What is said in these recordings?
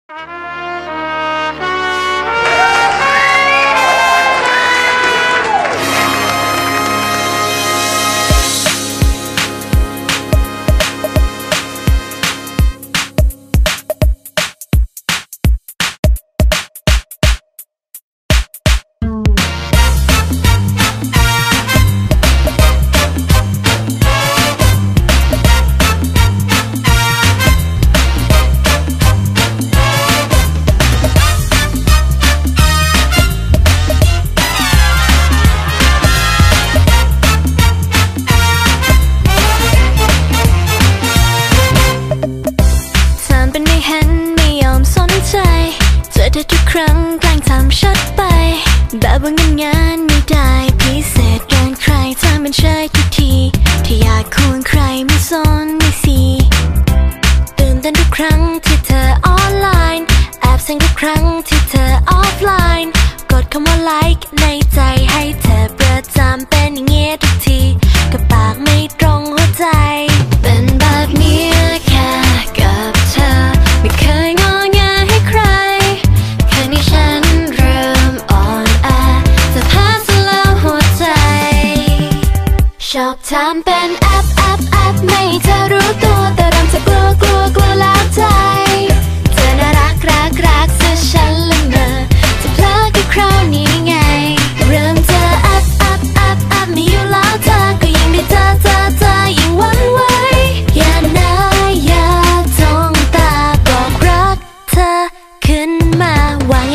เธอทุกครั้งแกล้งทำชัดไปแบบว่างานไม่ได้พิเศษเกินใครทำเป็นเฉยทุกทีที่อยากควงใครไม่สนไม่สีตื่นเต้นทุกครั้งที่เธอออนไลน์แอบเซ็งทุกครั้งที่เธอออฟไลน์กดคำว่าไลค์ในใจให้เธอประจำเป็นอย่างเงี้ยทุกทีกับปากไม่ตรงหัวใจเป็นแบบนี้แค่กับเธอไม่เคยงอแงให้ใครแค่นี้ฉันเริ่มอ่อนแอจะแพ้ซะแล้วหัวใจชอบทำเป็นแอปไม่เธอรู้ตัวแต่เริ่มจะกลัวแล้วใจเธอน่ารักซะฉันละเมอจะเพลิดกับคราวนี้ไงเริ่มจะแอปไม่อยู่แล้วเธอก็ยิ่งได้เจอยิ่งหวั่นไหวอย่านะอย่าจ้องตาบอกรักเธอขึ้นมาว่าไง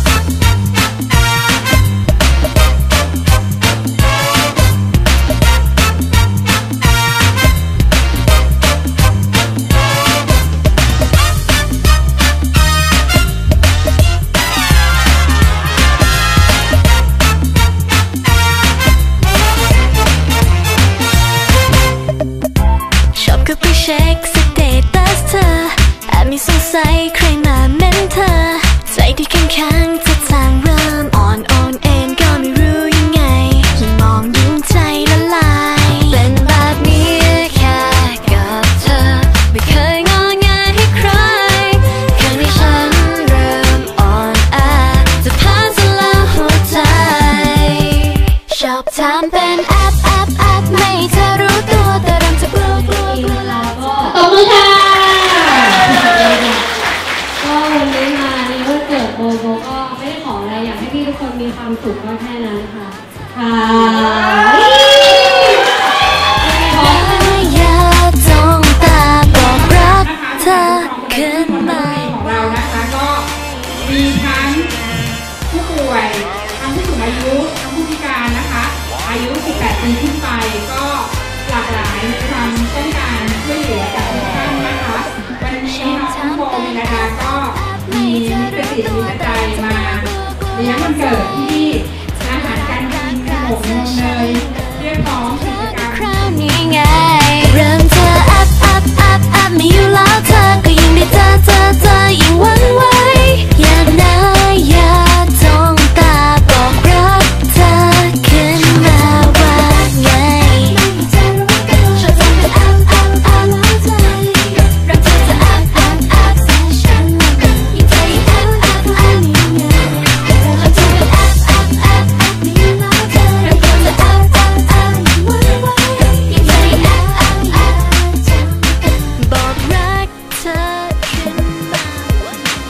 ก็ไปเช็คสเตตัสเธอแอบมีสงสัยใครมาเม้นเธอใจที่ข้างๆจะจางเริ่มอ่อนเอ็นก็ไม่รู้ยังไงยิ่งมองยิ่งใจละลายเป็นแบบนี้แค่กับเธอไม่เคยงอแงให้ใครแค่นี้ฉันเริ่มอ่อนแอจะแพ้ซะแล้วหัวใจชอบทำเป็นแอปไม่เธอรู้ตัวแต่เริ่มจะกลัวตบมือค่ะก็วันนี้มาในวันเกิดโบก็ไม่ได้ขออะไรอยากให้พี่ทุกคนมีความสุขก็แค่นั้นค่ะอย่าจ้องตาบอกรักเธอขึ้นมาของเรานะคะก็มีทั้งผู้ป่วยทั้งผู้สูงอายุทั้งผู้พิการนะคะอายุ 18 ปีขึ้นไปก็หลากหลายในความต้องการช่วยเหลือจากทุกท่านนะคะวันนี้น้องโบมีนะคะก็มีกระติกมีกระใจมาเลี้ยงวันเกิดที่อาหารการกินขนมนมเนยเรียกร้องกิจกรรมคราวนี้ไงเริ่มเธอแอปไม่อยู่แล้วเธอก็ยิ่งได้เจอยิ่งหวั่นไหวอย่านะอย่าจ้องตาบอกรักเธอขึ้นมาว่าไงชอบทำเป็นแอปแล้วใจเริ่มเธอจะแอปใส่ฉันยิ่งใจยิ่งแอปนี่ไงชอบทำเป็นแอปไม่อยู่แล้วเธอเริ่มเธอจะแอปยิ่งหวั่นไหวยิ่งใจยิ่งแอปบอกรักเธอขึ้นมาว่า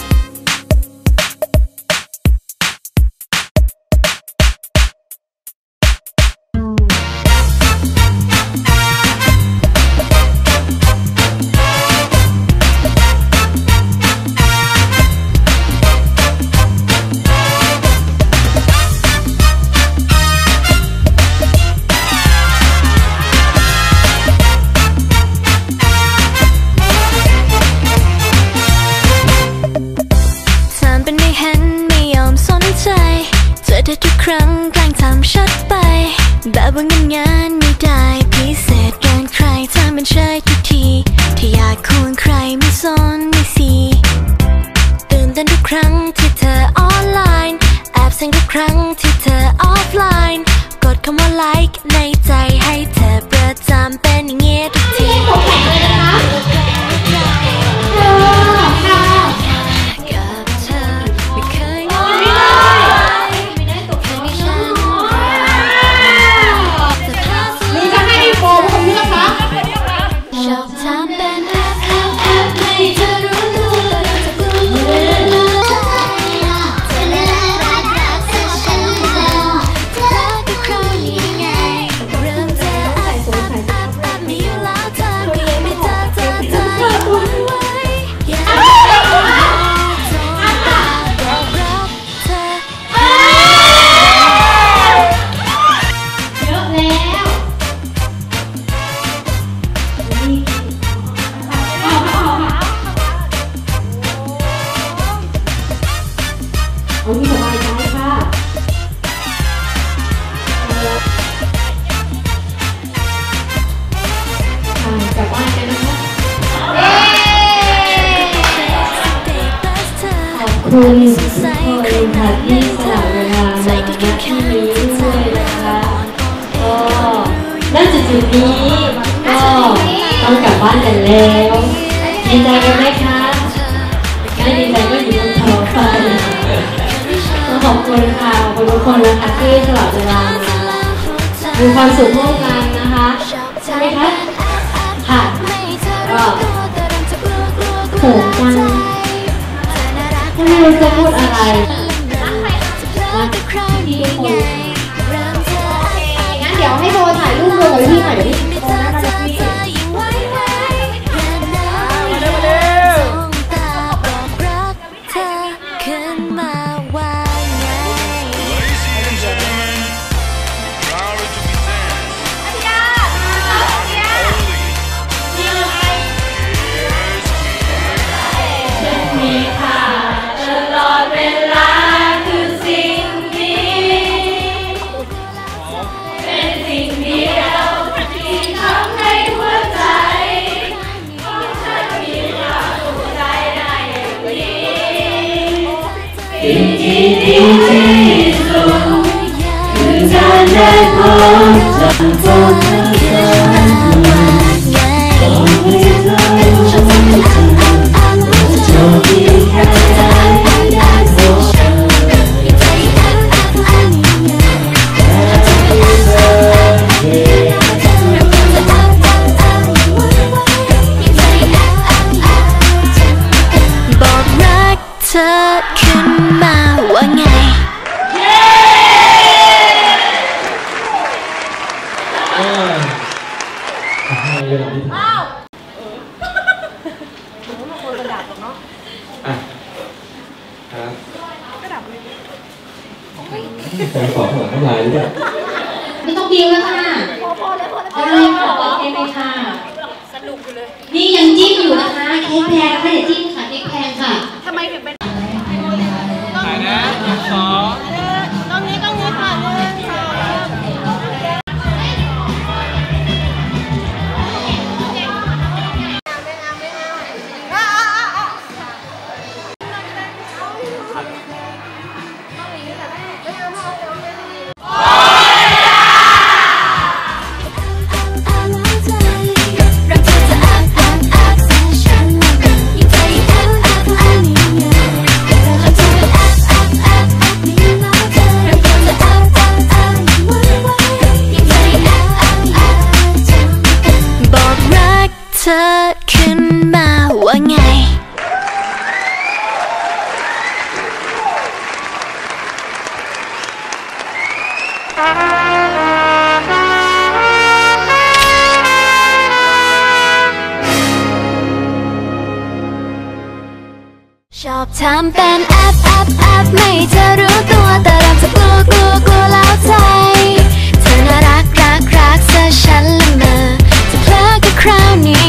เป็นไม่เห็นไม่ยอมสนใจเจอเธอทุกครั้งแกล้งทำชัดไปแบบว่างานไม่ได้พิเศษเกินใครทำเป็นเฉยทุกทีที่อยากควงใครไม่สนไม่สีตื่นเต้นทุกครั้งที่เธอออนไลน์แอบเซ็งทุกครั้งที่เธอออฟไลน์กดคำว่าไลค์ในใจให้เธอประจำเป็นอย่างเงี้ยทุกทีคุณทุกคนค่ะที่สละเวลามาณที่นี้ด้วยนะคะก็ณจุดนี้ก็ต้องกลับบ้านกันแล้วดีใจกันไหมคะไม่ดีใจก็อยู่บนท้องฟ้าต้องขอบคุณค่ะขอบคุณทุกคนนะคะที่สละเวลามามีความสุขร่วมกันนะคะใช่ไหมคะค่ะก็เขินจังไม่รู้จะพูดอะไรรักที่ทุกคนงั้นเดี๋ยวให้โบถ่ายรูปโบกับพี่หน่อยดิโบนะมาพี่สิ่งที่ดีที่สุดคือการได้พบจากคนรักต้องให้เธอรู้จักโชคดีแค่ไหนได้พบฉันบอกรักเธอขึ้นมาว่าไงการขอหัวน้ำลายด้วยไม่ต้องบิ้วแล้วค่ะจะเล่นขอโอเคไหมค่ะสนุกเลยนี่ยังจิ้มอยู่นะคะเค้กแพงค่ะอย่าจิ้มค่ะเค้กแพงค่ะทำไมถึงเป็นถ่ายนะขอต้องนี้ค่ะเธอขึ้นมาว่าไงชอบทำเป็นแอบไม่เธอรู้ตัวแต่เราจะกลัวแล้วใจเธอน่ารักซะฉันละเมอจะเพลอกับคราวนี้